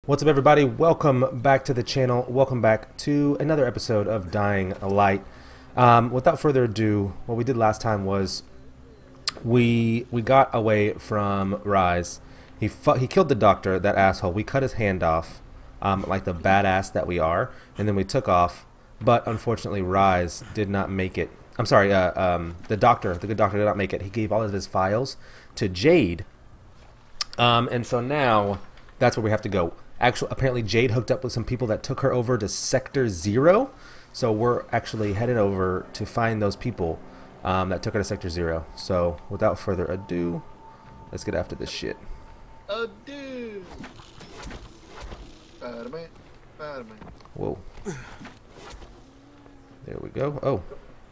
What's up, everybody? Welcome back to the channel. Welcome back to another episode of Dying Light. Without further ado, what we did last time was we got away from Rise. He killed the doctor, that asshole. We cut his hand off, like the badass that we are, and then we took off. But unfortunately, Rise did not make it. I'm sorry, the good doctor did not make it. He gave all of his files to Jade, and so now that's where we have to go. Actually, apparently Jade hooked up with some people that took her over to Sector Zero, so we're actually headed over to find those people that took her to Sector Zero. So without further ado, let's get after this shit. Ado. Spider-Man, Spider-Man. Whoa. There we go. Oh.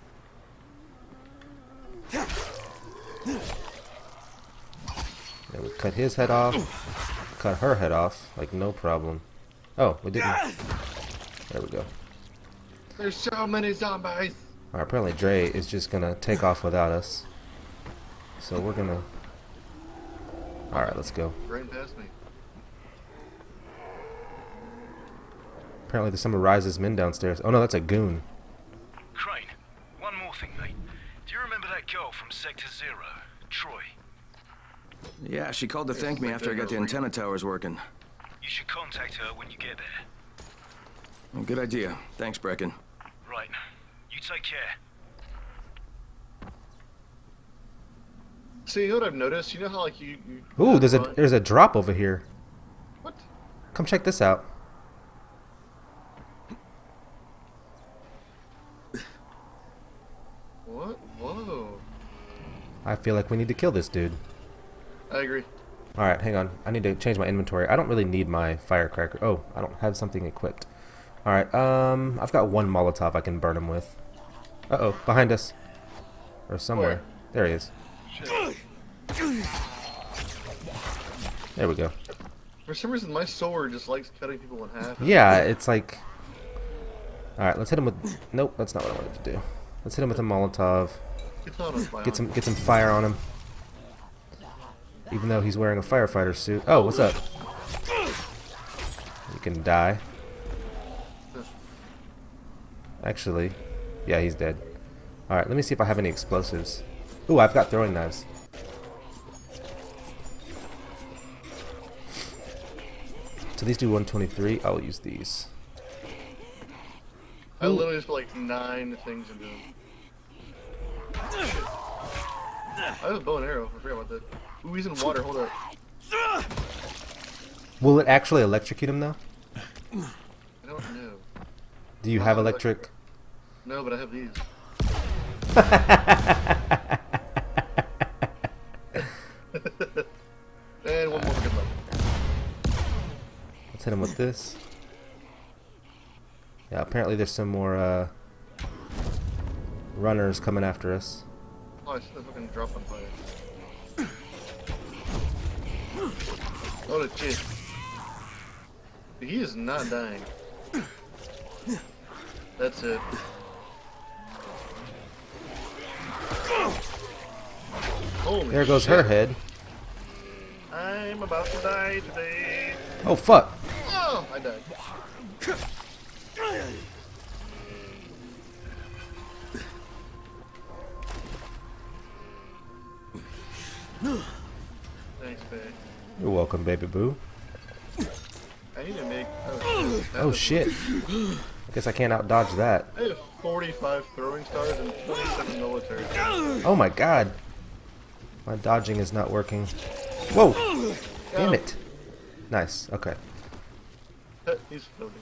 There we cut his head off. Cut her head off, like no problem. Oh, we didn't. There we go. There's so many zombies. Alright, apparently Dre is just gonna take off without us. So we're gonna... Alright, let's go. Right past me. Apparently there's some of Rise's men downstairs. Oh no, that's a goon. Crane, one more thing, mate. Do you remember that girl from Sector Zero, Troy? Yeah, she called to thank me after I got the antenna towers working. You should contact her when you get there. Well, good idea. Thanks, Brecken. Right. You take care. See, you know what I've noticed? You know how like you Ooh, there's a drop over here. What? Come check this out. What? Whoa. I feel like we need to kill this dude. I agree. Alright, hang on. I need to change my inventory. I don't really need my firecracker. Oh, I don't have something equipped. Alright, I've got one Molotov I can burn him with. Uh-oh, behind us. Or somewhere. Where? There he is. Shit. There we go. For some reason, my sword just likes cutting people in half. Yeah, it's like... Alright, let's hit him with... Nope, that's not what I wanted to do. Let's hit him with a Molotov. Get some fire on him. Even though he's wearing a firefighter suit. Oh, what's up? You can die. Actually, yeah, he's dead. Alright, let me see if I have any explosives. Ooh, I've got throwing knives. So these do 123. I'll use these. I literally just put like 9 things into them. I have a bow and arrow. I forgot about that. Ooh, he's in water. Hold up. Will it actually electrocute him though? I don't know. Do you have electric? No, but I have these. And one more for good luck. Let's hit him with this. Yeah, apparently there's some more runners coming after us. Oh, I see the fucking drop on fire. Oh, the shit. He is not dying. That's it. Holy There goes shit. her head. I'm about to die today. Oh fuck! Oh, I died. Thanks, babe. You're welcome, baby boo. I need to make. Oh shit! I guess I can't out dodge that. I have 45 throwing stars and 27 military. Oh my god! My dodging is not working. Whoa! Damn it! Nice. Okay. He's floating.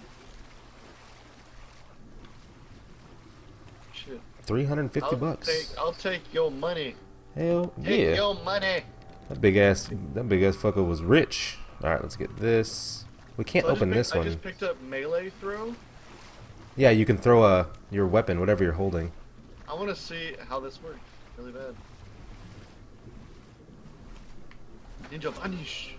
Shit. 350 bucks. I'll take your money. Hell Take yeah! your money. That big ass fucker was rich. All right, let's get this. We can't So open this I one. just picked up melee throw. Yeah, you can throw your weapon, whatever you're holding. I want to see how this works. Really bad. Ninja vanish.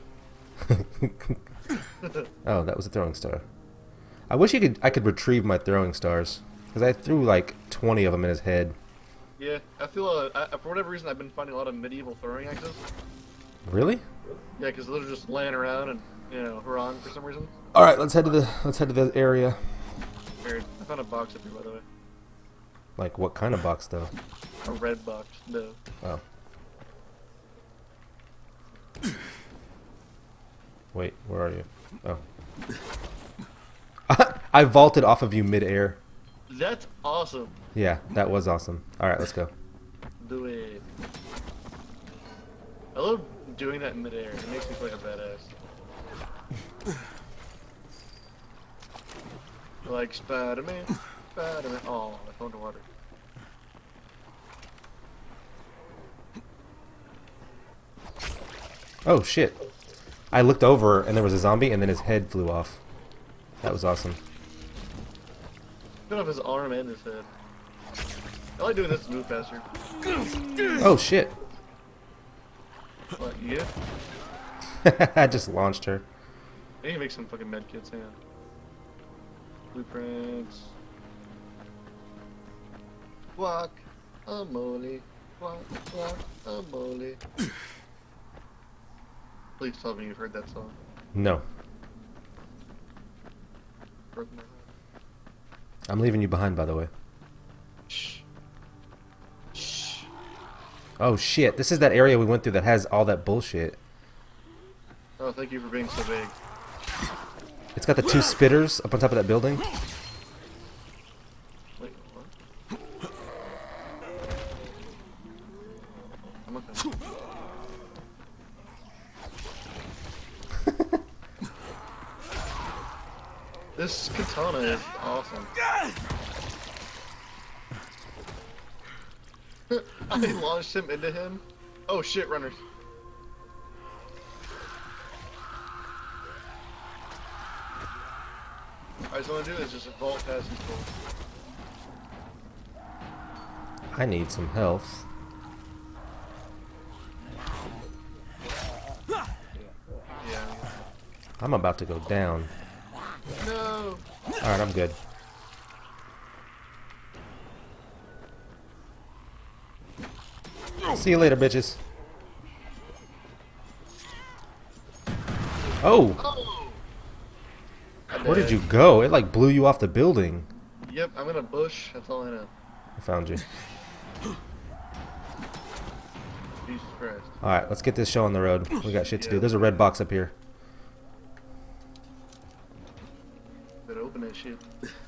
Oh, that was a throwing star. I wish I could retrieve my throwing stars, because I threw like 20 of them in his head. Yeah, I feel for whatever reason I've been finding a lot of medieval throwing axes. Really? Yeah, because they're just laying around and, you know, Huron for some reason. All right, let's head to the area. Weird. I found a box up here, by the way. Like what kind of box though? A red box. No. Oh. Wait, where are you? Oh. I vaulted off of you mid-air. That's awesome. Yeah, that was awesome. All right, let's go. Do it. I love doing that in midair. It makes me feel like a badass. Like Spider-Man. Spider-Man. Oh, I fell into water. Oh shit! I looked over and there was a zombie, and then his head flew off. That was awesome. Cut off his arm and his head. I like doing this to move faster. Oh shit! What, yeah? I just launched her. I need to make some fucking medkits, hang on. Blueprints. Guacamole. Guacamole. Please tell me you've heard that song. No, Broke my heart. I'm leaving you behind, by the way. Shh. Shh. Oh shit! This is that area we went through that has all that bullshit. Oh, thank you for being so big. It's got the two spitters up on top of that building. Wait, what? I'm okay. This katana is awesome. I launched him into him. Oh shit, runners. Alright, so what I'm gonna do is just vault past these fools. I need some health. Yeah. I'm about to go down. No! Alright, I'm good. See you later, bitches. Oh! Oh! Where did you go? It like blew you off the building. Yep, I'm in a bush. That's all I know. I found you. Jesus Christ. Alright, let's get this show on the road. We got shit to do. There's a red box up here. Better open that shit.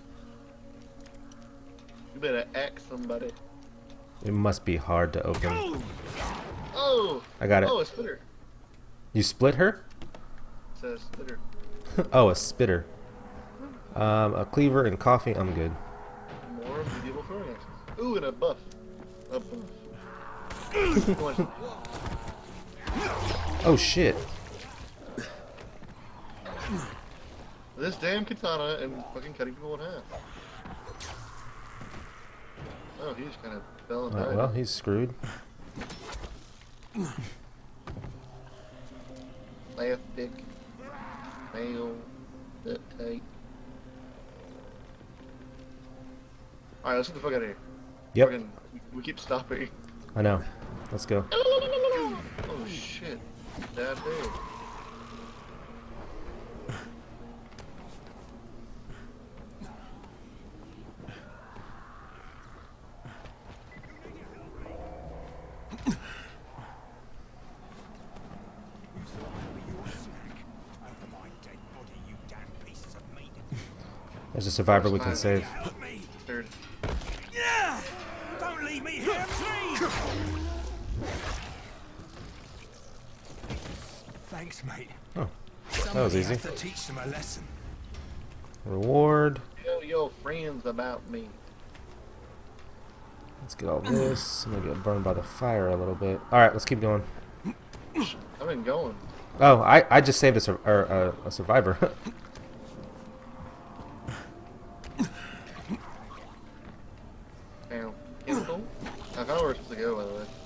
You better axe somebody. It must be hard to open. Oh! I got it. Oh, a spitter. You split her? It says spitter. Oh, a spitter. A cleaver and coffee. I'm good. More medieval throwing axes. Ooh, and a buff. A buff. Come on. Oh shit. This damn katana and fucking cutting people in half. Oh, he just kind of fell and Alright, died. well, he's screwed. Left dick. Nail. Duct tape. Alright, let's get the fuck out of here. Yep, Fucking, we keep stopping. I know. Let's go. Oh shit. Dad big. There's a survivor we can save. Third. Yeah! Don't leave me here, please! Thanks, mate. Oh, that was easy. Have to teach them a lesson. Reward. Tell your friends about me. Let's get all this. I'm gonna get burned by the fire a little bit. Alright, let's keep going. I've been going. Oh, I just saved a survivor. Damn. Chemical? I found where we're supposed to go, by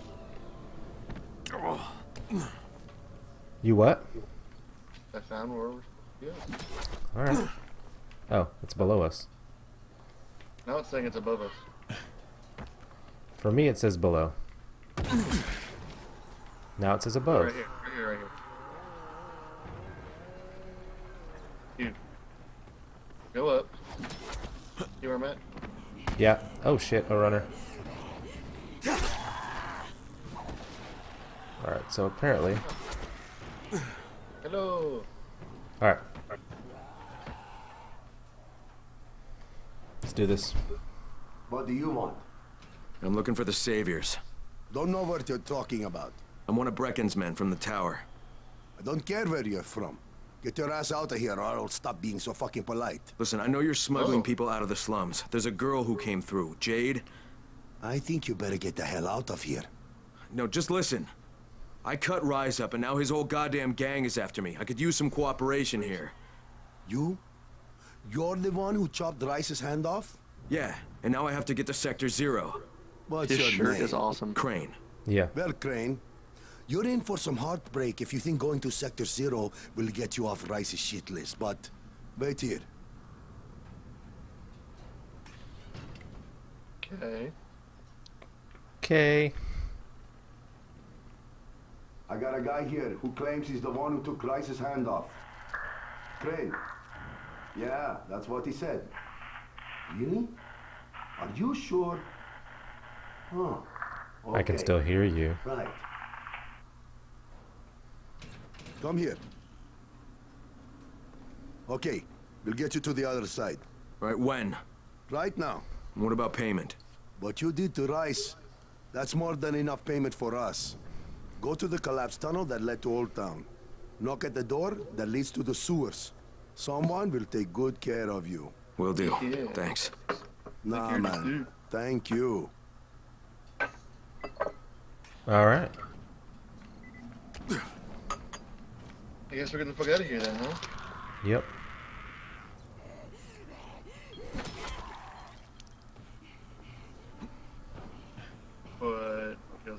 the way. You what? I found where we're supposed to go. Alright. Oh, it's below us. Now it's saying it's above us. For me, it says below. Now it says above. Right here, right here, right here. Dude, Go up. You where I'm at? Yeah. Oh shit, a runner. Alright, so apparently... Hello. Alright. Let's do this. What do you want? I'm looking for the Saviors. Don't know what you're talking about. I'm one of Brecken's men from the tower. I don't care where you're from. Get your ass out of here or I'll stop being so fucking polite. Listen, I know you're smuggling people out of the slums. There's a girl who came through, Jade. I think you better get the hell out of here. No, just listen. I cut Rise up and now his whole goddamn gang is after me. I could use some cooperation here. You? You're the one who chopped Rice's hand off? Yeah, and now I have to get to Sector 0. What's His your shirt name? is awesome. Crane. Yeah. Well, Crane, you're in for some heartbreak if you think going to Sector 0 will get you off Rice's shit list, but wait here. Okay. Okay. I got a guy here who claims he's the one who took Rice's hand off. Crane. Yeah, that's what he said. Really? Are you sure? Huh. I can Okay. still hear you. Right. Come here. Okay, we'll get you to the other side. Right, when? Right now. What about payment? What you did to Rice, that's more than enough payment for us. Go to the collapsed tunnel that led to Old Town. Knock at the door that leads to the sewers. Someone will take good care of you. Will do. Yeah. Thanks. Nah, you're the man. dude. Thank you. Alright. I guess we're getting the fuck out of here then, huh? Yep. But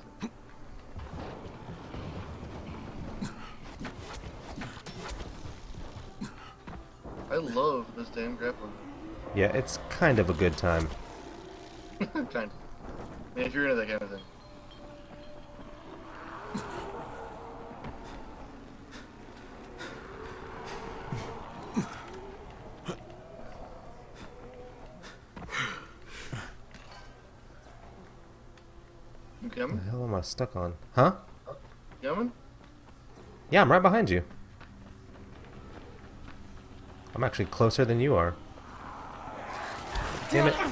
I love this damn grappling. Yeah, it's kind of a good time. Kind of. If you're into that kind of thing. You coming? What the hell am I stuck on? Huh? Coming? Yeah, I'm right behind you. I'm actually closer than you are. Damn it.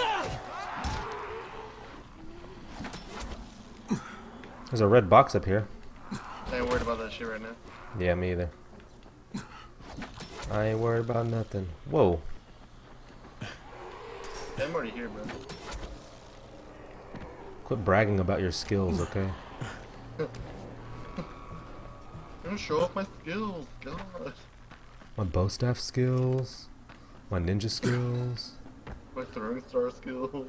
There's a red box up here. I ain't worried about that shit right now. Yeah, me either. I ain't worried about nothing. Whoa. Yeah, I'm already here, bro. Quit bragging about your skills, okay? I'm gonna show off my skills. God. My bow staff skills. My ninja skills. My throwing star skills.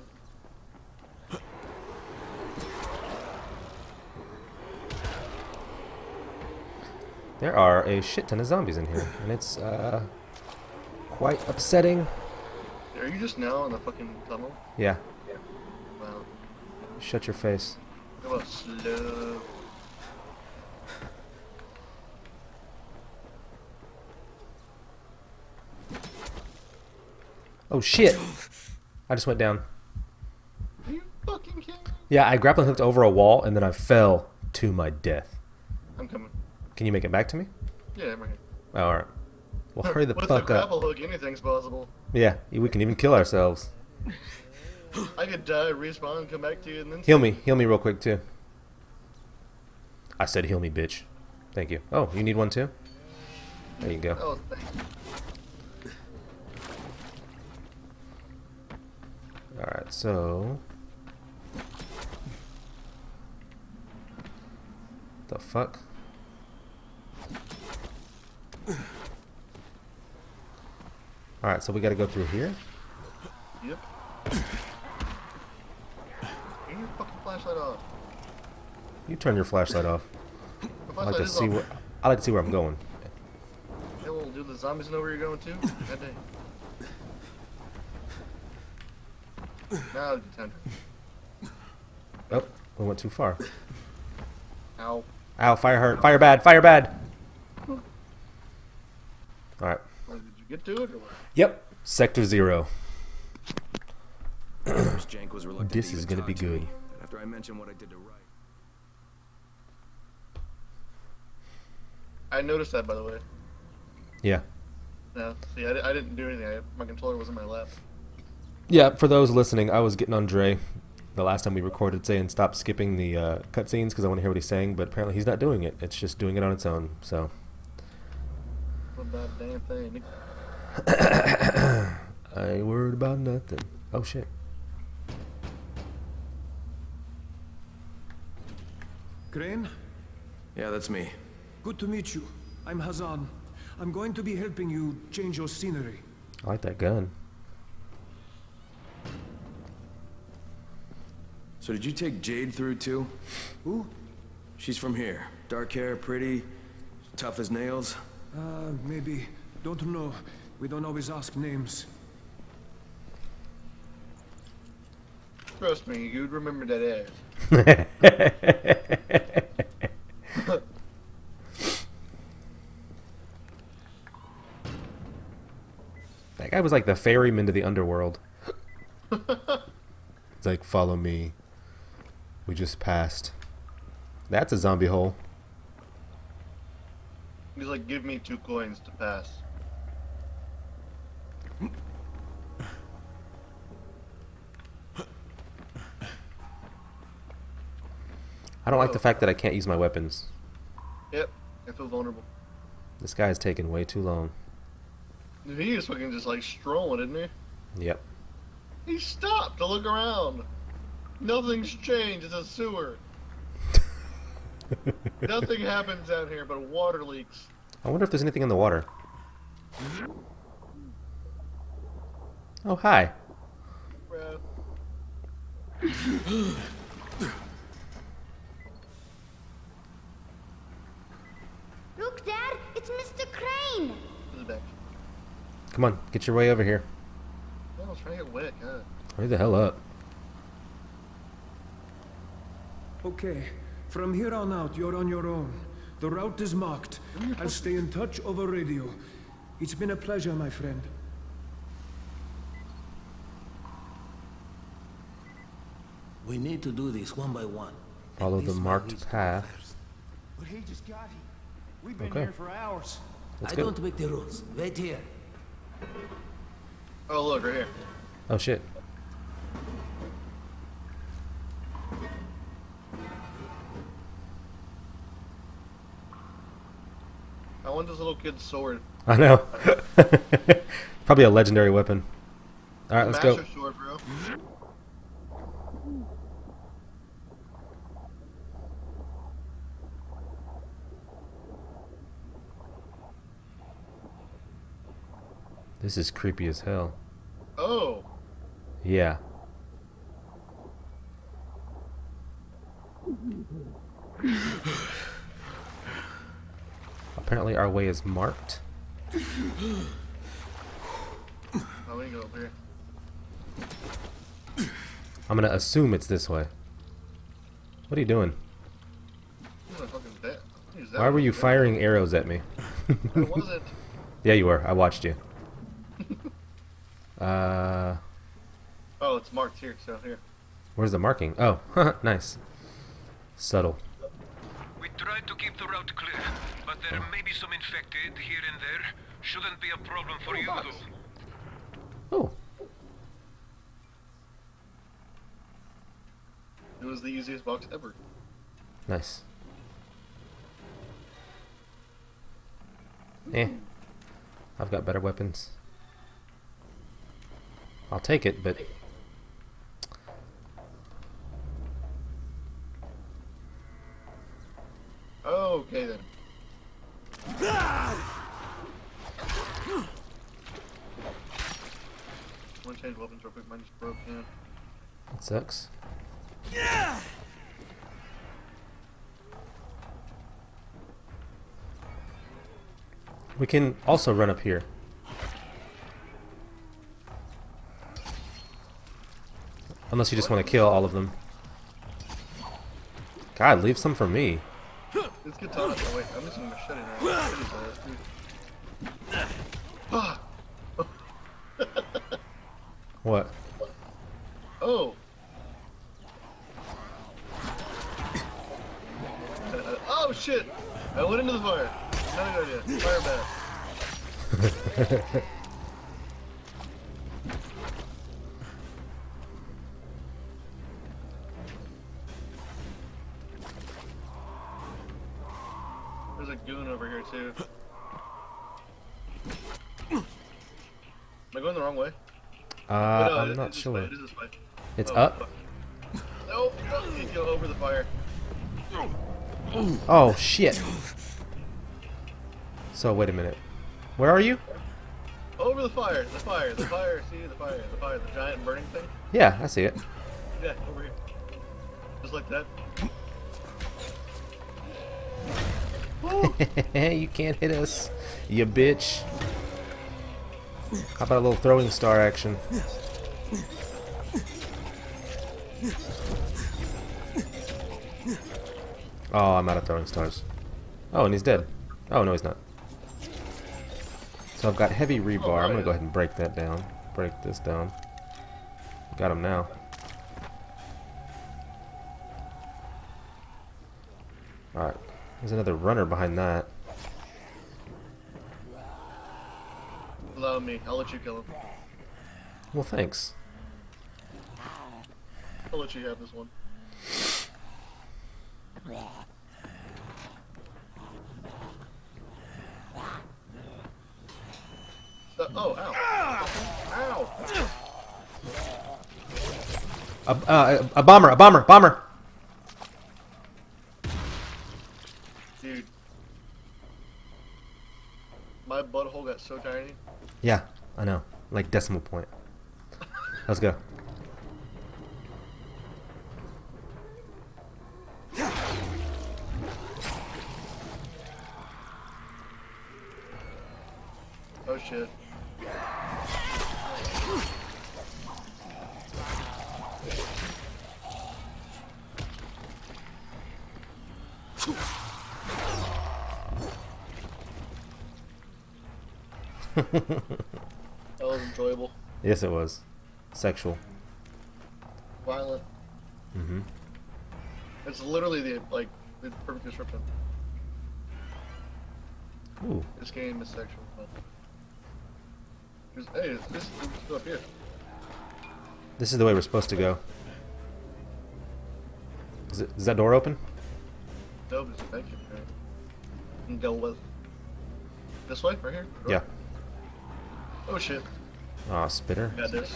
There are a shit ton of zombies in here, and it's quite upsetting. Are you just now in the fucking tunnel? Yeah, Wow. shut your face. How about slow? Oh shit! I just went down. Are you fucking kidding me? Yeah, I grappling hooked over a wall, and then I fell to my death. I'm coming. Can you make it back to me? Yeah, I'm right here. Oh, alright. Well, hurry the With fuck a up. grapple hook, anything's possible. Yeah, we can even kill ourselves. I could die, respawn, come back to you, and then Heal me real quick too. I said heal me, bitch. Thank you. Oh, you need one too? There you go. Oh, thank you. Alright, so... The fuck? Alright, so we gotta go through here? Yep. Turn your fucking flashlight off. You turn your flashlight off. My I like flashlight to is see off. where I'm going. Hey, well, do the zombies know where you're going to? God dang. Now it's time to... Oh, we went too far. Ow. Ow, fire hurt. Fire bad, fire bad! Alright. Where did you Get to it or what? Yep. Sector 0. First, Jank was reluctant This to is even gonna be talk to good. me after I mentioned what I did to Wright. I noticed that, by the way. Yeah. No, see, I didn't do anything. My controller was in my lap. Yeah, for those listening, I was getting on Dre the last time we recorded saying stop skipping the cutscenes because I want to hear what he's saying, but apparently he's not doing it. It's just doing it on its own, so. What about damn thing? I ain't worried about nothing. Oh, shit. Crane, Yeah, that's me. good to meet you. I'm Hazan. I'm going to be helping you change your scenery. I like that gun. So did you take Jade through too? Who? She's from here. Dark hair, pretty, tough as nails. Maybe. Don't know. We don't always ask names. Trust me, you'd remember that ass. That guy was like the ferryman to the underworld. It's like, follow me. We just passed. That's a zombie hole. He's like, give me 2 coins to pass. I don't like the fact that I can't use my weapons. Yep, I feel vulnerable. This guy's taking way too long. Dude, he is fucking just like strolling, isn't he? Yep. He stopped to look around. Nothing's changed. It's a sewer. Nothing happens out here but water leaks. I wonder if there's anything in the water. Oh, hi. Bruh. Look, Dad, it's Mr. Crane. This is back. Come on, get your way over here. Oh, I was trying to get wet, God. Hurry the hell up. Okay. From here on out, you're on your own. The route is marked. I'll stay in touch over radio. It's been a pleasure, my friend. We need to do this one by one. Follow the This man marked is path. But he just got here. We've been Okay. here for hours. Let's I go. don't make the rules. Wait here. Oh, look, right here. Oh, shit. I want this little kid's sword. I know. Probably a legendary weapon. All right, let's go. Master sword, bro. This is creepy as hell. Oh. Yeah. Apparently our way is marked. Oh, we can go over here. I'm gonna assume it's this way. What are you doing? I'm gonna fucking bet. Use that Why were one. you firing arrows at me? I wasn't. Yeah, you were. I watched you. Oh, it's marked here, so here. Where's the marking? Oh, nice. Subtle. We tried to keep the route clear, but there may be some infected here and there. Shouldn't be a problem for you, though. Oh, It was the easiest box ever. nice. Eh. I've got better weapons. I'll take it, but... Okay, then. I want to change weapons real quick. Mine just broke down. That sucks. We can also run up here. Unless you just want to kill all of them. God, leave some for me. This katana. Oh, wait, I'm missing a machete now. Machete's ass, dude. Ah! What? Oh. Oh shit! I went into the fire. Not a good idea. Fire bad. There's a goon over here too. Am I going the wrong way? No, I'm not it's sure. It is this way. It's Oh, up? fuck. No, you go over the fire. Oh, shit. So, wait a minute. Where are you? Over the fire. The fire. The fire. See the fire. The fire. The giant burning thing. Yeah, I see it. Yeah, over here. Just like that. You can't hit us, you bitch. How about a little throwing star action? Oh, I'm out of throwing stars. Oh, and he's dead. Oh, no, he's not. So I've got heavy rebar. I'm going to go ahead and break that down. Break this down. Got him now. Alright. There's another runner behind that. Allow me. I'll let you kill him. Well, thanks. I'll let you have this one. Oh, ow. Ow. A bomber! A bomber! Bomber! Dude. My butthole got so tiny. Yeah, I know. Like decimal point. Let's go. Oh shit. That was enjoyable. Yes, it was. Sexual. Violent. Mm-hmm. It's literally the perfect description. Ooh. This game is sexual. Hey, this is up here. This is the way we're supposed to go. Is that door open? No, but thank you. And go with this way, right here. Yeah. Oh shit. Aw, spitter. Got this.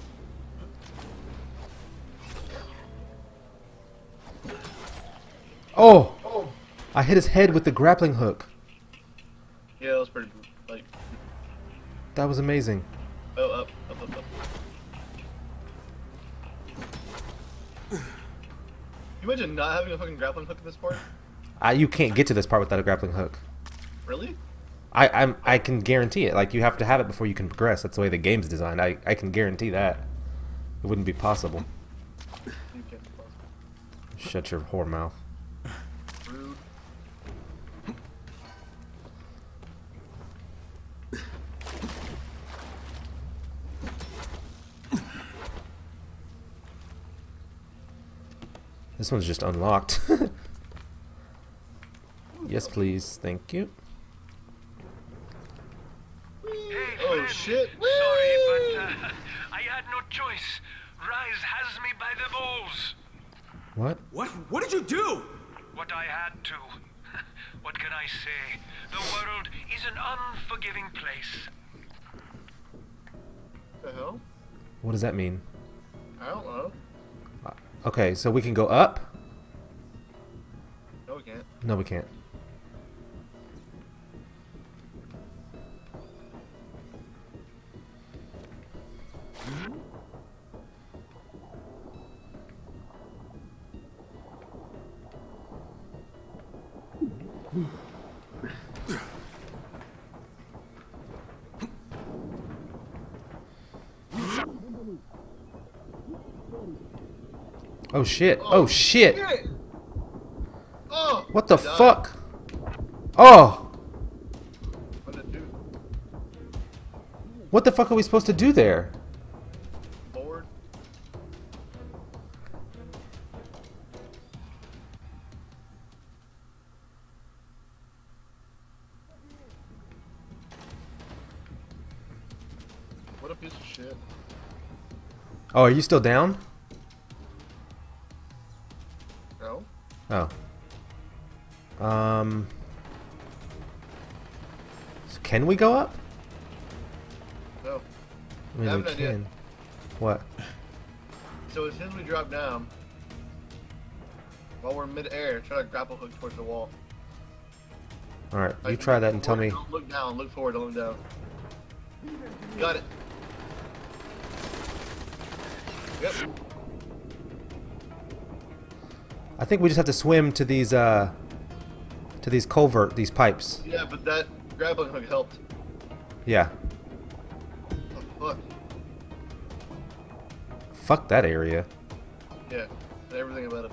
Oh! I hit his head with the grappling hook. Yeah, that was pretty like. That was amazing. Oh, up. You imagine not having a fucking grappling hook in this part? You can't get to this part without a grappling hook. Really? I can guarantee it. Like, you have to have it before you can progress. That's the way the game's designed. I can guarantee that. It wouldn't be possible. You can't be possible. Shut your whore mouth. Rude. This one's just unlocked. Yes, please. Thank you. Hey, Oh friend. shit! Sorry, but I had no choice. Rise has me by the balls. What? What did you do? What I had to. What can I say? The world is an unforgiving place. What the hell? What does that mean? I don't know. Okay, so we can go up? No, we can't. No, we can't. Oh shit. Oh shit. Oh! What the Die. fuck? Oh! What did it do? What the fuck are we supposed to do there? What a piece of shit. Oh, are you still down? No? Oh. So can we go up? No. I mean, I have we an idea. can. What? So as soon as we drop down, while we're mid-air, try to grapple hook towards the wall. Alright, you Like, try that look and tell forward, me. Don't look down, look forward, don't look down. Got it. Yep. I think we just have to swim to these culvert, these pipes. Yeah, but that grappling hook helped. Yeah. Oh, fuck. Fuck that area. Yeah, everything about it.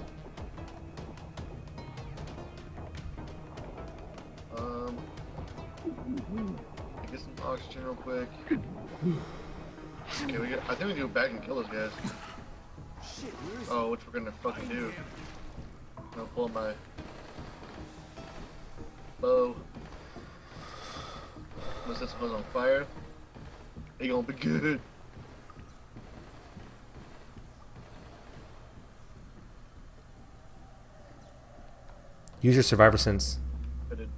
Get some oxygen real quick. Okay, I think we can go back and kill those guys. Oh, which we're gonna fucking do. I'm gonna pull my bow. I'm gonna set some on fire. They gonna be good. Use your survivor sense. I did.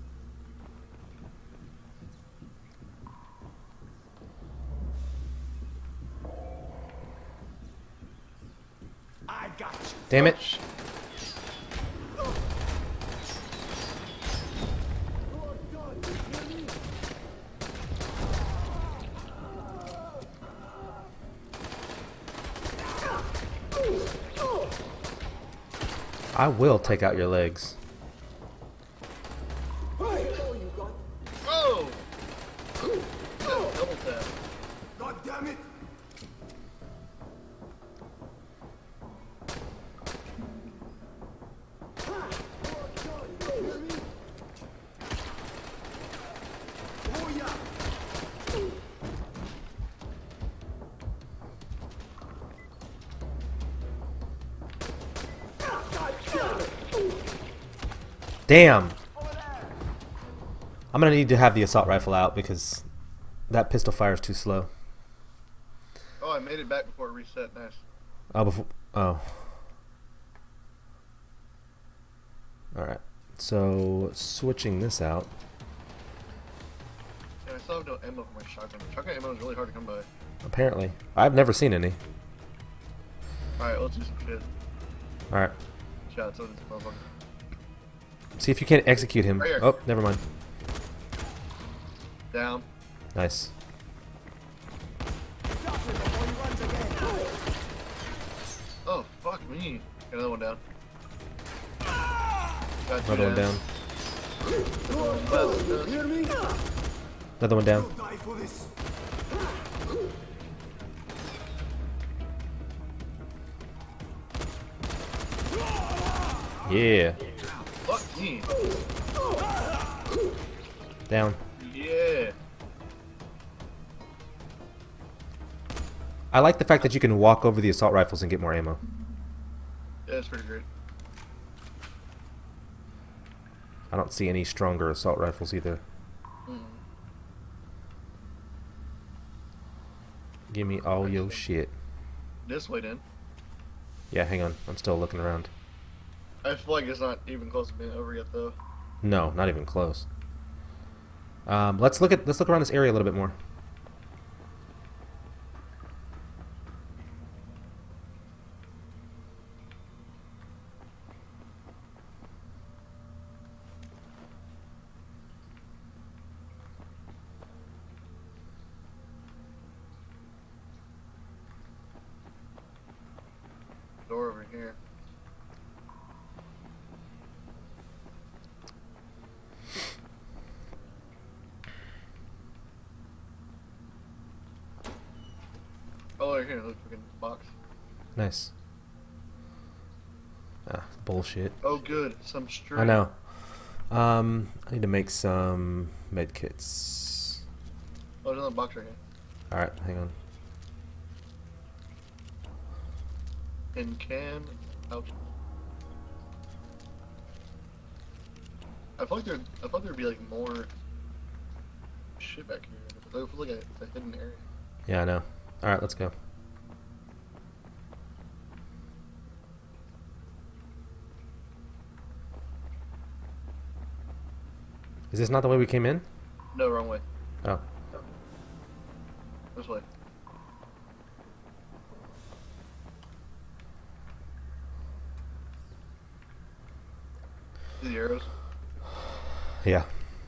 I got you. Damn it. I will take out your legs. Oh! Double tap. God damn it! Damn! I'm gonna need to have the assault rifle out because that pistol fire is too slow. Oh, I made it back before it reset. Nice. Oh, before. Oh. Alright. So, switching this out. Yeah, I still have no ammo for my shotgun. Shotgun ammo is really hard to come by. Apparently. I've never seen any. Alright, let's do some shit. Alright. Shots over this motherfucker. See if you can't execute him. Right here. Oh, never mind. Down. Nice. Oh, fuck me. Got another one down. Got two Another one down. Another one down. Die for this. Yeah. Fuck me. Down. Yeah. I like the fact that you can walk over the assault rifles and get more ammo. Yeah, that's pretty great. I don't see any stronger assault rifles either. Give me all your shit. This way, then. Yeah, hang on. I'm still looking around. I feel like it's not even close to being over yet, though. No, not even close. Let's look around this area a little bit more. Door over here. Oh, right here, look, freaking box. Nice. Ah, bullshit. Oh, good, some string. I know. I need to make some med kits. Oh, there's another box right here. Alright, hang on. In can. Ouch. I thought there'd be like more shit back here. But it was like a hidden area. Yeah, I know. Alright, let's go. Is this not the way we came in? No, wrong way. Oh. This way. See the arrows? Yeah.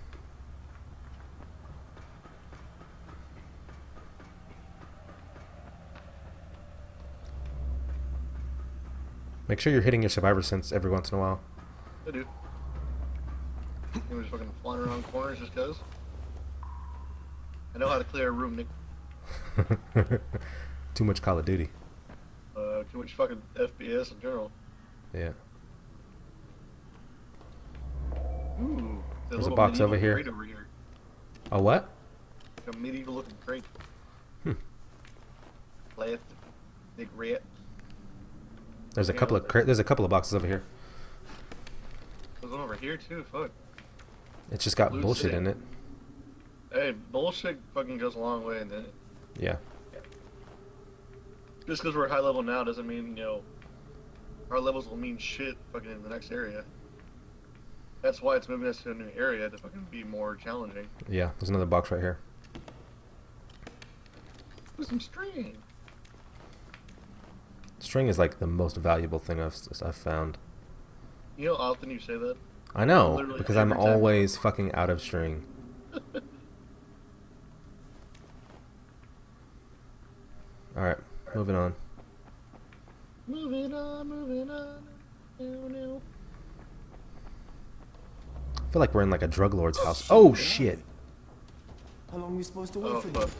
Make sure you're hitting your survivor sense every once in a while. I do. You were just fucking flying around corners just cause. I know how to clear a room, Nick. Too much Call of Duty. Too much fucking FPS in general. Yeah. Ooh. There's a box over here. Crate over here. A what? Like a medieval looking crate. Hmm. Plastic. Big rat. There's a couple of there's a couple of boxes over here. There's one over here too, fuck. It's just got Blue bullshit City. in it. Hey, bullshit fucking goes a long way, and then Yeah. just because we're high level now doesn't mean, you know, our levels will mean shit fucking in the next area. That's why it's moving us to a new area to fucking be more challenging. Yeah, there's another box right here. With some string. String is like the most valuable thing I've found. You know how often you say that? I know, Literally because I'm every time. always fucking out of string. Alright, moving on. Moving on, moving on. No. I feel like we're in like a drug lord's house. Oh shit! How long are we supposed to wait Oh, for fuck.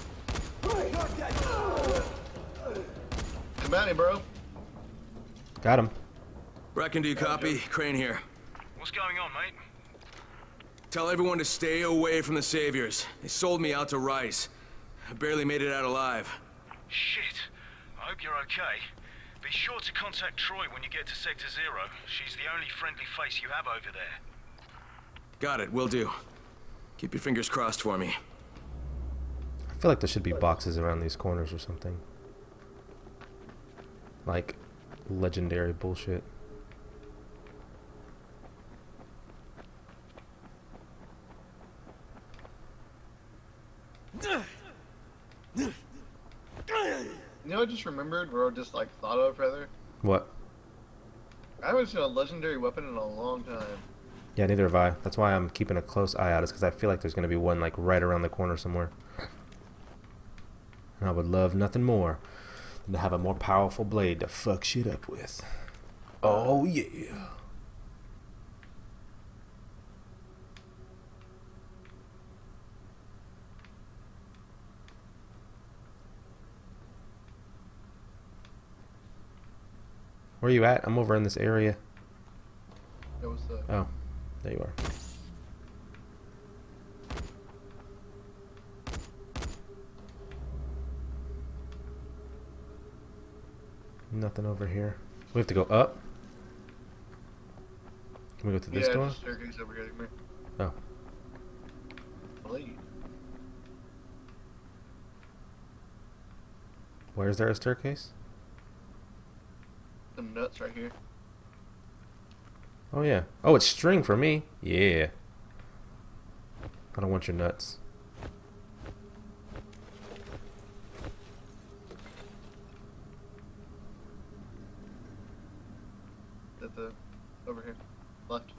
this? Come at me, bro. Got him. Brecken, do you copy? Crane here. What's going on, mate? Tell everyone to stay away from the Saviors. They sold me out to Rice. I barely made it out alive. Shit. I hope you're okay. Be sure to contact Troy when you get to Sector Zero. She's the only friendly face you have over there. Got it, will do. Keep your fingers crossed for me. I feel like there should be boxes around these corners or something. Like legendary bullshit. You know, I just remembered, or just like thought of rather. What? I haven't seen a legendary weapon in a long time. Yeah, neither have I. That's why I'm keeping a close eye out, is because I feel like there's going to be one like right around the corner somewhere. And I would love nothing more than to have a more powerful blade to fuck shit up with. Oh yeah. Where are you at? I'm over in this area. That was the. Oh, there you are. Nothing over here. We have to go up. Can we go to this door? Just staircase over here. Come here. Oh. Blade. Where is there a staircase? Some nuts right here. Oh yeah. Oh, it's string for me. Yeah. I don't want your nuts. At the over here, left.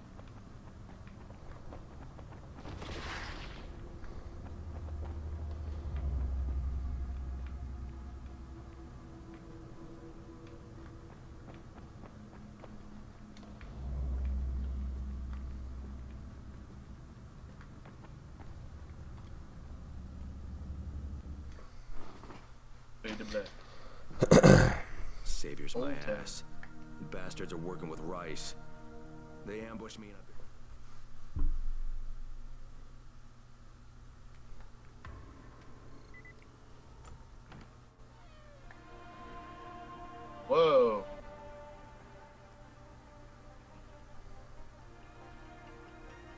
Fade to black. Saviors my Old town. ass. You bastards are working with Rice. They ambushed me up. Whoa.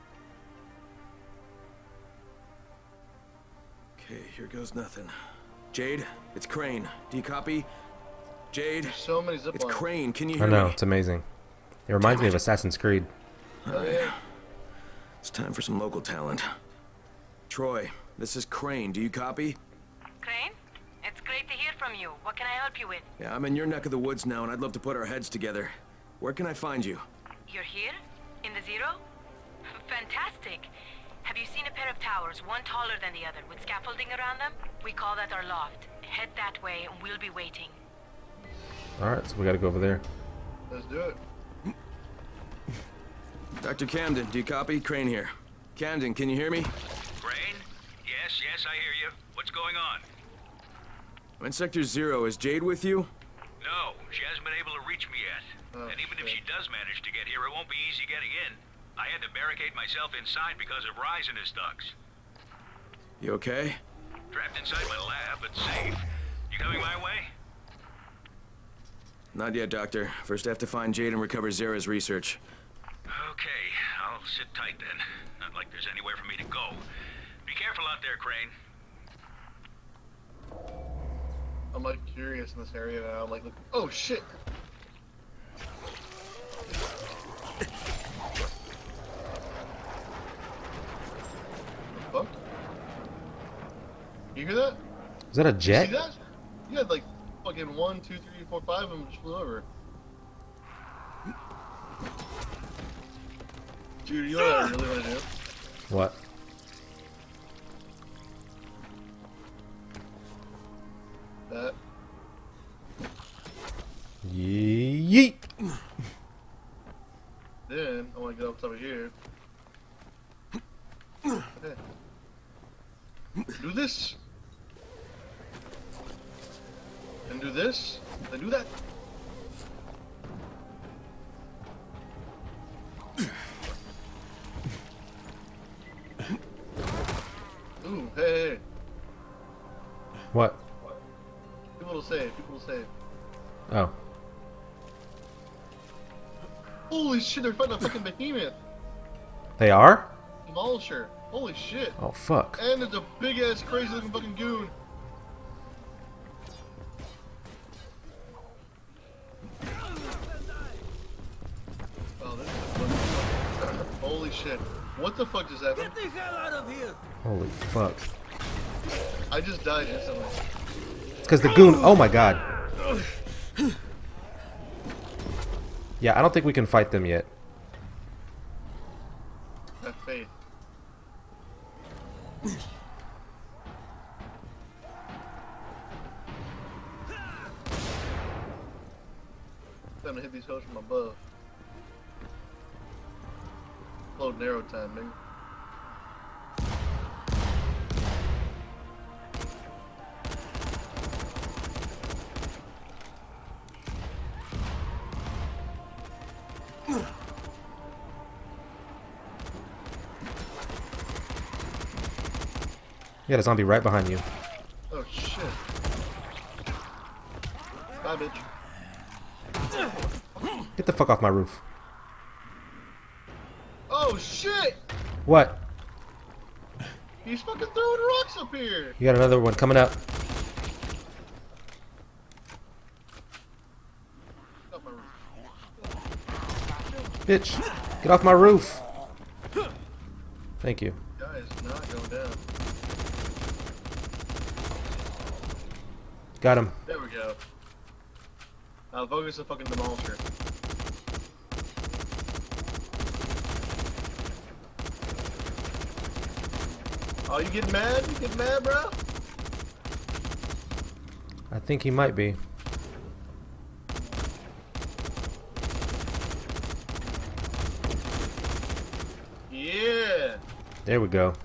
Okay, here goes nothing. Jade, it's Crane. Do you copy? Jade, There's so many zip it's lines. Crane. Can you I hear know, me? it's amazing. It reminds me of Assassin's Creed. Oh, yeah. It's time for some local talent. Troy, this is Crane. Do you copy? Crane? It's great to hear from you. What can I help you with? Yeah, I'm in your neck of the woods now, and I'd love to put our heads together. Where can I find you? You're here? In the Zero? Fantastic. Have you seen a pair of towers, one taller than the other, with scaffolding around them? We call that our loft. Head that way, and we'll be waiting. Alright, so we gotta go over there. Let's do it. Dr. Camden, do you copy? Crane here. Camden, can you hear me? Crane? Yes, yes, I hear you. What's going on? I'm in Sector 0. Is Jade with you? No, she hasn't been able to reach me yet. Oh, and even if shit. she does manage to get here, it won't be easy getting in. I had to barricade myself inside because of Rise and his thugs. You okay? Trapped inside my lab, but safe. You coming my way? Not yet, Doctor. First I have to find Jade and recover Zara's research. Okay, I'll sit tight then. Not like there's anywhere for me to go. Be careful out there, Crane. I'm like curious in this area now. I'm like, look. Oh shit! What? You hear that? Is that a You jet? see that? You had like fucking 1, 2, 3, 4, 5 of them just flew over. Dude, you know what I really want to do? What? That. Yeet! Then I want to get up top of here. Okay. Do this. Then do this. Then do that. Ooh, hey, hey. What? People will save. People will save. Oh. Holy shit, they're fighting a fucking behemoth. They are? Demolisher. Holy shit. Oh, fuck. And there's a big ass crazy looking fucking goon. Oh, this is fucking... Holy shit. What the fuck just happened? Get the hell out of here! Holy fuck. I just died instantly. It's because the goon... Oh, my God. Yeah, I don't think we can fight them yet. Have faith. Time to hit these hoes from above. Load narrow time, nigga. You got a zombie right behind you. Oh shit. Bye, bitch. Get the fuck off my roof. Oh shit! What? He's fucking throwing rocks up here! You got another one coming up. Up my roof. Bitch, get off my roof. Thank you. Guy is not going down. Got him. There we go. Now focus the fucking demolisher. Oh, you getting mad? You getting mad, bro? I think he might be. Yeah. There we go.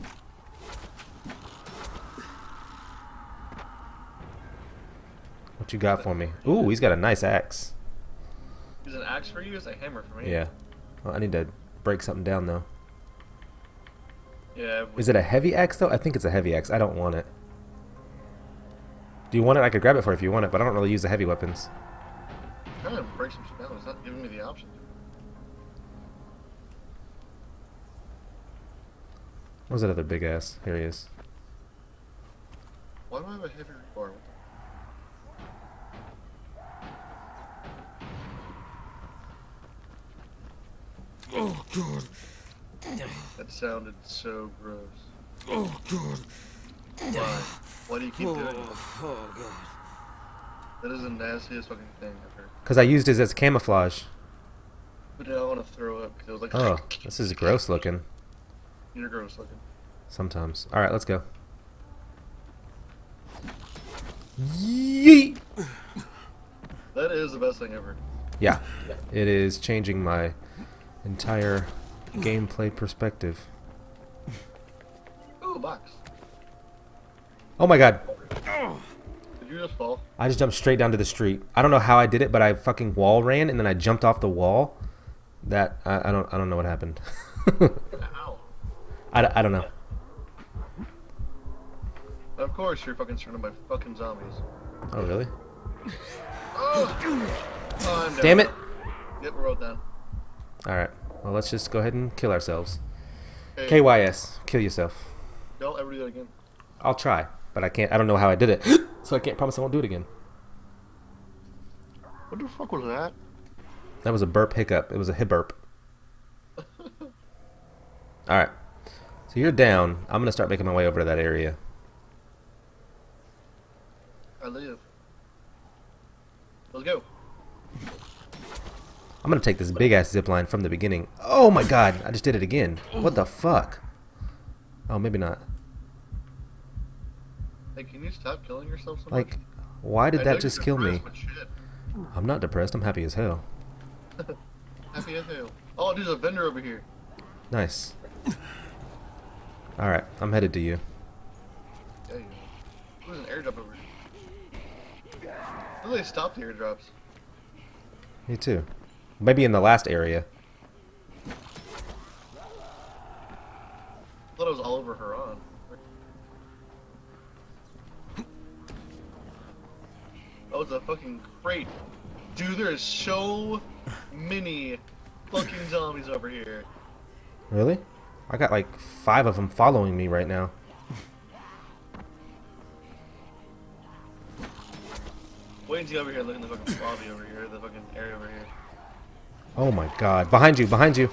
What you got for me? Ooh, he's got a nice axe. Is an axe for you? It's a hammer for me. Yeah. Well, I need to break something down though. Yeah. Is it a heavy axe though? I think it's a heavy axe. I don't want it. Do you want it? I could grab it for you if you want it, but I don't really use the heavy weapons. I'm trying to break some shit down. It's not giving me the option. Where's that other big ass? Here he is. Why do I have a heavy rebar? Oh god. That sounded so gross. Oh god. Why? Why do you keep doing it? Oh god. That is the nastiest fucking thing I've heard. Because I used it as camouflage. But now I want to throw up because it was like. Oh, this is gross looking. You're gross looking. Sometimes. Alright, let's go. Yeet! That is the best thing ever. Yeah, it is changing my entire gameplay perspective. Ooh, a box. Oh my god. Did you just fall? I just jumped straight down to the street. I don't know how I did it, but I fucking wall ran and then I jumped off the wall. That I don't know what happened. Ow. I don't know. Of course you're fucking surrounded by fucking zombies. Oh really? Oh, I'm down. Damn it. Yep, we're both down. Alright. Well, let's just go ahead and kill ourselves. Hey, KYS. Kill yourself. don't ever do that again. I'll try, but I can't. I don't know how I did it. So I can't promise I won't do it again. What the fuck was that? That was a burp hiccup. It was a hip burp. Alright. So you're down. I'm going to start making my way over to that area. I live. Let's go. I'm going to take this big-ass zip line from the beginning. Oh my god. I just did it again. What the fuck? Oh, maybe not. Hey, can you stop killing yourself so much? Like, why did I know that just you're kill me? depressed, but shit. I'm not depressed. I'm happy as hell. Happy as hell. Oh, there's a vendor over here. Nice. Alright. I'm headed to you. Yeah, you know. There's an airdrop over here. I thought they stopped the airdrops. Me too. Maybe in the last area. I thought it was all over Haran. Oh, it's a fucking crate. Dude, there is so many fucking zombies over here. Really? I got like 5 of them following me right now. Wait until you over here look in the fucking lobby over here, the fucking area over here. Oh my god. Behind you, behind you.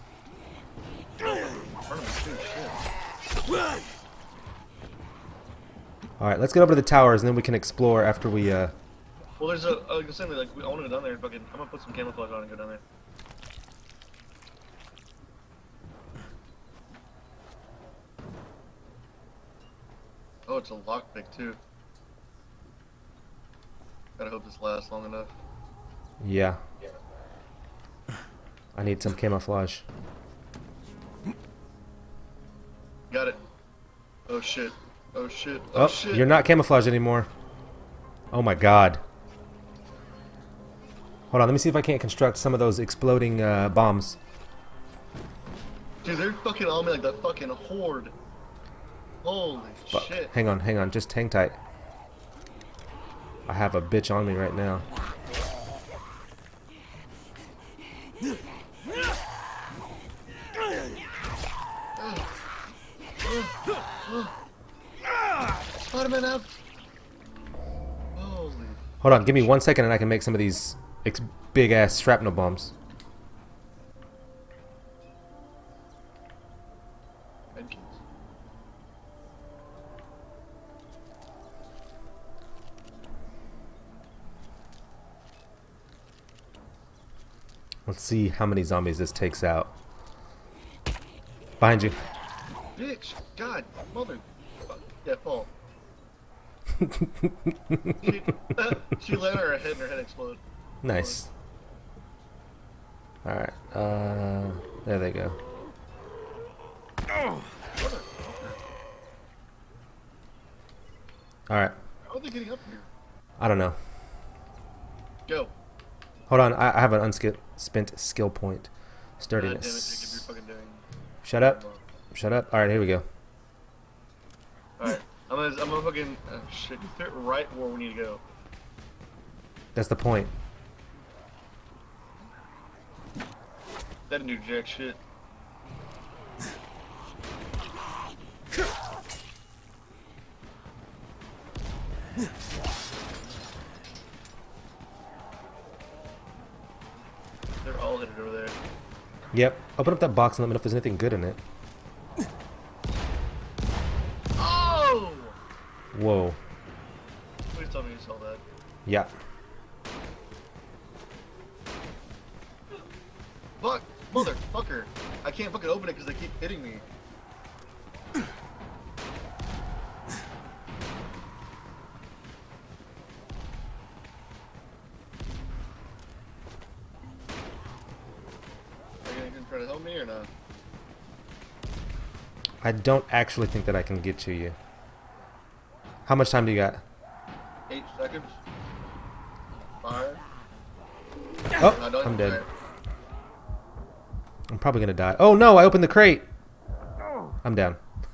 Alright, let's get over to the towers and then we can explore after we, Well, there's a, like I said, like, I want to go down there and fucking, I'm gonna put some camouflage on and go down there. Oh, it's a lockpick too. Gotta hope this lasts long enough. Yeah. I need some camouflage. Got it. Oh shit. Oh shit. Oh, Oh, shit. you're not camouflaged anymore. Oh my god. Hold on, let me see if I can't construct some of those exploding bombs. Dude, they're fucking on me like the fucking horde. Holy Fuck. shit. Hang on, just hang tight. I have a bitch on me right now. Spider-Man out. Holy. Hold on, give me 1 second and I can make some of these big ass shrapnel bombs. Let's see how many zombies this takes out. Behind you. Bitch. God. Mother. Yeah, fall. she landed on her head and her head exploded. Nice. Alright. There they go. Alright. How are they getting up here? I don't know. Go. Hold on, I have an unspent skill point. God damn it, Jacob, Sturdiness. you're fucking doing. Shut up. Shut up. Alright, here we go. Alright, I'm gonna fucking shit. You fit right where we need to go. That's the point. That didn't do jack shit. They're all hidden over there. Yep. Open up that box and let me know if there's anything good in it. Oh! Whoa. Please tell me you saw that. Yeah. Fuck! Motherfucker! I can't fucking open it because they keep hitting me. Are you gonna try to help me or not? I don't actually think that I can get to you. How much time do you got? 8 seconds. 5. Oh, I'm dead. I'm probably gonna die. Oh no, I opened the crate. I'm down.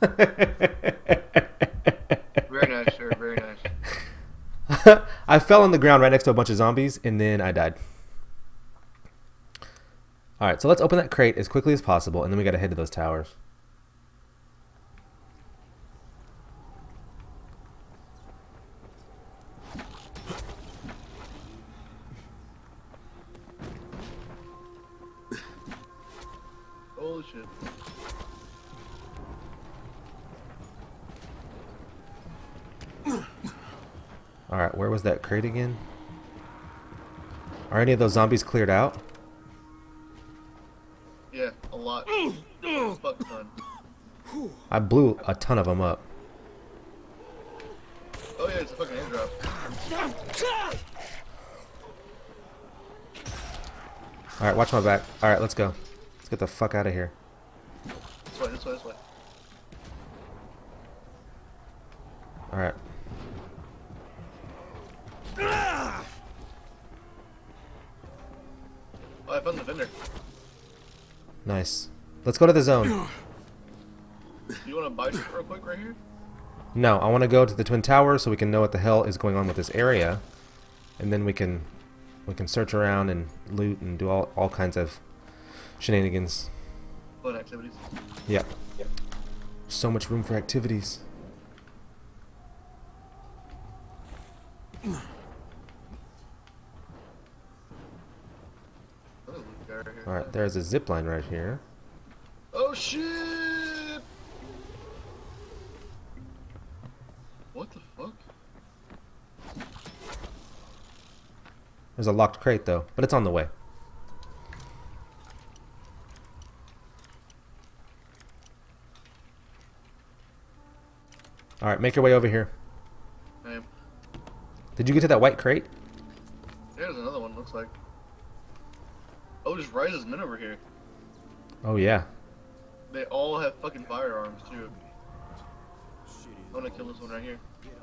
Very nice, sir. Very nice. I fell on the ground right next to a bunch of zombies, and then I died. Alright, so let's open that crate as quickly as possible, and then we gotta head to those towers. Holy shit. Alright, where was that crate again? Are any of those zombies cleared out? Yeah, a lot. Fuck ton. I blew a ton of them up. Oh yeah, it's a fucking airdrop. Alright, watch my back. Alright, let's go. Let's get the fuck out of here. This way, this way, this way. Alright. Oh, I found the vendor. Nice. Let's go to the zone. You want to buy shit real quick right here? No, I want to go to the Twin Towers so we can know what the hell is going on with this area. And then we can search around and loot and do all kinds of shenanigans. Fun activities. Yep. So much room for activities. Alright, there's a zip line right here. Oh shit! What the fuck? There's a locked crate though, but it's on the way. Alright, make your way over here. I am. Did you get to that white crate? There's another one, looks like. Oh, there's Rise's men over here. Oh yeah. They all have fucking firearms too. I'm gonna kill this one right here.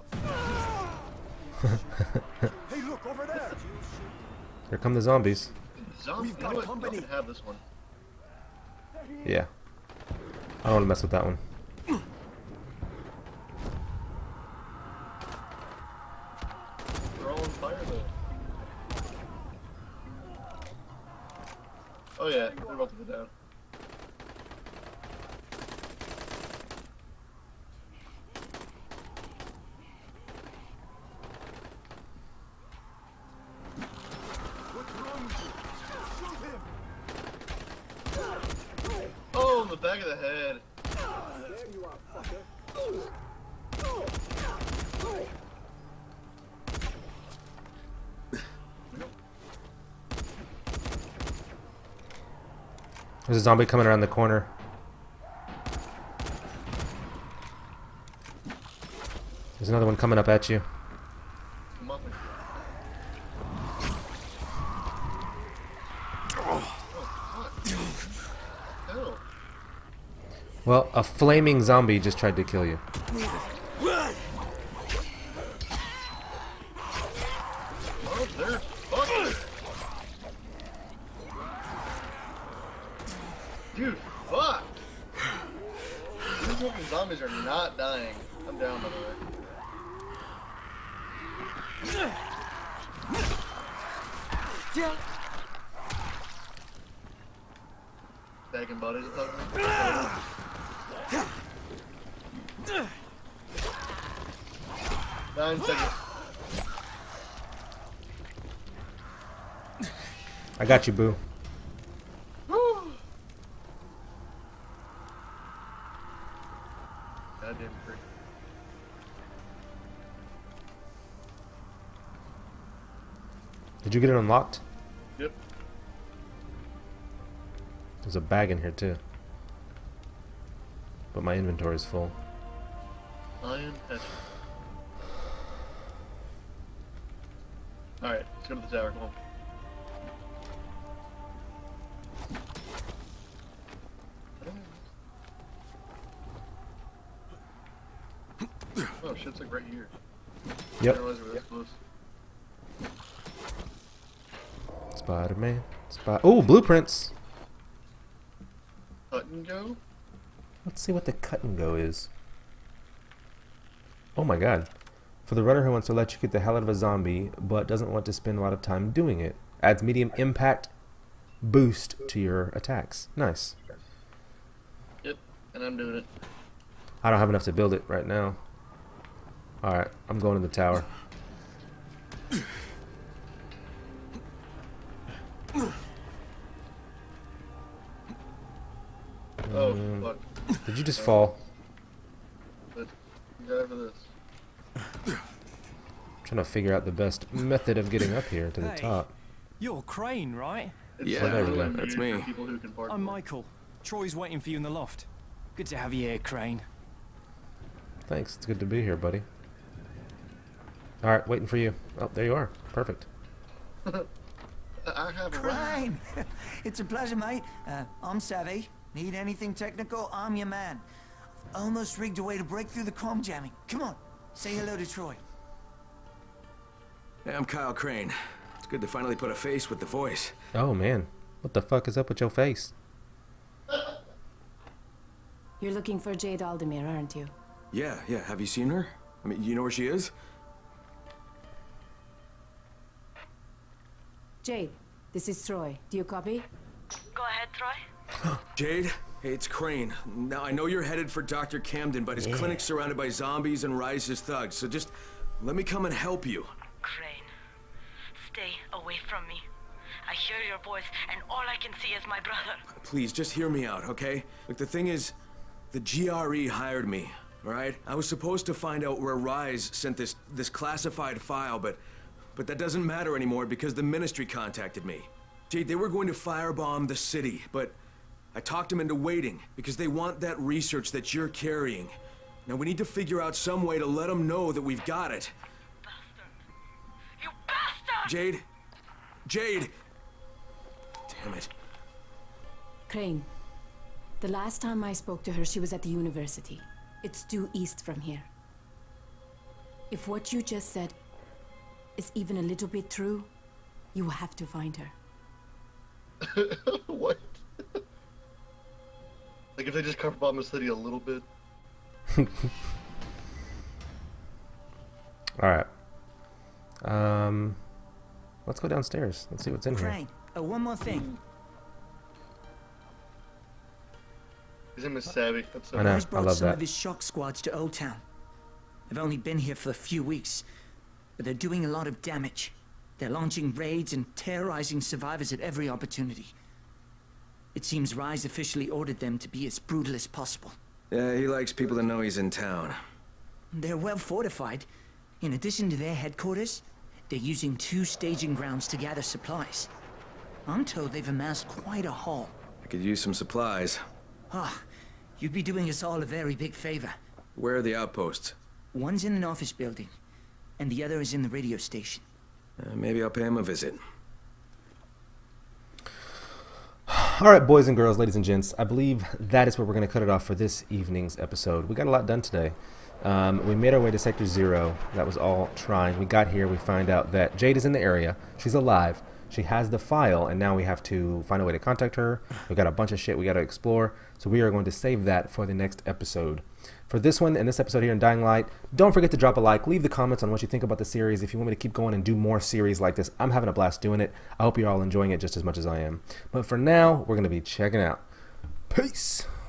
Hey, look over there. Here come the zombies. Zombies, you know what? You can have this one. Yeah. I don't want to mess with that one. They're all on fire though. Oh yeah, they're about to go down. Oh, in the back of the head. There you are, fucker. There's a zombie coming around the corner. There's another one coming up at you. Come on. Oh, Well, a flaming zombie just tried to kill you. oh, there's fuck. Dude, fuck! These fucking zombies are not dying. I'm down, by the way. Stacking bodies or something? 9 seconds. I got you, boo. Goddamn freak. Did you get it unlocked? Yep. There's a bag in here too. But my inventory is full. Lion Petch. Alright, let's go to the tower. Come on. Oh shit, it's like right here. Yep. I didn't realize we were this close. Spider-Man. Oh, blueprints. Cut and go? Let's see what the cut and go is. Oh my god. For the runner who wants to electrocute the hell out of a zombie, but doesn't want to spend a lot of time doing it. Adds medium impact boost to your attacks. Nice. Yep, and I'm doing it. I don't have enough to build it right now. Alright, I'm going to the tower. Oh, fuck. Did you just fall? But go for this. Trying to figure out the best method of getting up here to the top. You're Crane, right? Yeah, there we go. that's me. People who can park. I'm Michael. Troy's waiting for you in the loft. Good to have you here, Crane. Thanks, it's good to be here, buddy. Alright, waiting for you. Oh, there you are. Perfect. I have a Crane! It's a pleasure, mate. I'm Savvy. Need anything technical? I'm your man. Almost rigged a way to break through the comm jamming. Come on, say hello to Troy. Hey, I'm Kyle Crane. It's good to finally put a face with the voice. Oh man, what the fuck is up with your face? You're looking for Jade Aldemir, aren't you? Yeah. Have you seen her? I mean, you know where she is? Jade, this is Troy. Do you copy? Go ahead, Troy. Jade? Hey, it's Crane. Now, I know you're headed for Dr. Camden, but his clinic's surrounded by zombies and Rise's thugs, so just let me come and help you. Crane, stay away from me. I hear your voice, and all I can see is my brother. Please, just hear me out, okay? Look, the thing is, the GRE hired me, all right? I was supposed to find out where Rise sent this classified file, but that doesn't matter anymore because the Ministry contacted me. Jade, they were going to firebomb the city, but I talked them into waiting because they want that research that you're carrying. Now we need to figure out some way to let them know that we've got it. Bastard! You bastard! Jade! Damn it. Crane, the last time I spoke to her, she was at the university. It's due east from here. If what you just said is even a little bit true, you have to find her. What? Like if they just cover bomb the city a little bit. Alright. Let's go downstairs. Let's see what's in here. Crane, one more thing. His name is Savvy. That's I know, Rise I brought love some that. of his shock squads to Old Town. They've only been here for a few weeks, but they're doing a lot of damage. They're launching raids and terrorizing survivors at every opportunity. It seems Rise officially ordered them to be as brutal as possible. Yeah, he likes people to know he's in town. They're well fortified. In addition to their headquarters, they're using 2 staging grounds to gather supplies. I'm told they've amassed quite a haul. I could use some supplies. Ah, you'd be doing us all a very big favor. Where are the outposts? One's in an office building, and the other is in the radio station. Maybe I'll pay him a visit. Alright, boys and girls, ladies and gents, I believe that is where we're going to cut it off for this evening's episode. We got a lot done today. We made our way to Sector 0. That was all trying. We got here, we find out that Jade is in the area. She's alive. She has the file, and now we have to find a way to contact her. We've got a bunch of shit we got to explore, so we are going to save that for the next episode. For this one and this episode here in Dying Light, don't forget to drop a like, leave the comments on what you think about the series. If you want me to keep going and do more series like this, I'm having a blast doing it. I hope you're all enjoying it just as much as I am. But for now, we're going to be checking out. Peace!